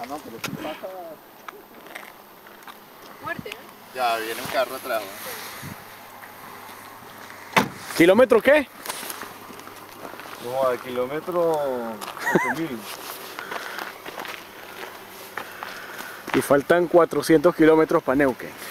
Ah, no, pero si pasa... Muerte, ¿no? Ya, viene un carro atrás, ¿no? ¿Kilómetro qué? No, al kilómetro 8000. Y faltan 400 kilómetros para Neuquén.